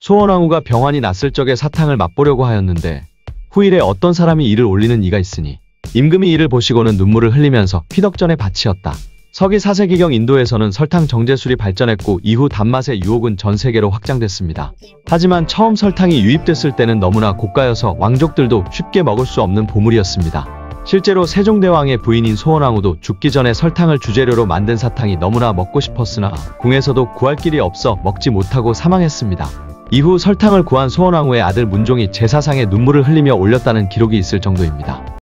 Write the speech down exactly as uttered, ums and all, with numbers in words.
소원왕후가 병환이 났을 적에 사탕을 맛보려고 하였는데 후일에 어떤 사람이 이를 올리는 이가 있으니 임금이 이를 보시고는 눈물을 흘리면서 피덕전의 밭이었다. 서기 사 세기경 인도에서는 설탕 정제술이 발전했고 이후 단맛의 유혹은 전 세계로 확장됐습니다. 하지만 처음 설탕이 유입됐을 때는 너무나 고가여서 왕족들도 쉽게 먹을 수 없는 보물이었습니다. 실제로 세종대왕의 부인인 소원왕후도 죽기 전에 설탕을 주재료로 만든 사탕이 너무나 먹고 싶었으나 궁에서도 구할 길이 없어 먹지 못하고 사망했습니다. 이후 설탕을 구한 소원왕후의 아들 문종이 제사상에 눈물을 흘리며 올렸다는 기록이 있을 정도입니다.